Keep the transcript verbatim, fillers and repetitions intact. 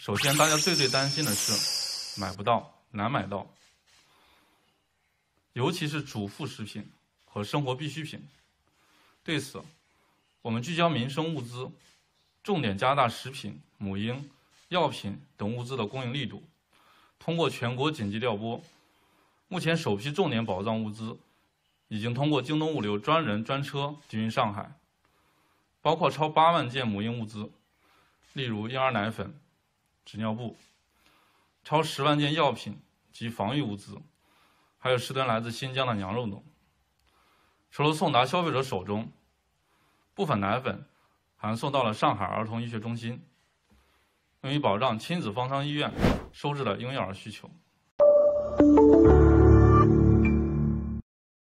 首先，大家最最担心的是买不到、难买到，尤其是主副食品和生活必需品。对此，我们聚焦民生物资，重点加大食品、母婴、药品等物资的供应力度。通过全国紧急调拨，目前首批重点保障物资已经通过京东物流专人专车抵运上海，包括超八万件母婴物资，例如婴儿奶粉、纸尿布，超十万件药品及防疫物资，还有十吨来自新疆的羊肉等。除了送达消费者手中，部分奶粉还送到了上海儿童医学中心，用于保障亲子方舱医院收治的婴幼儿需求。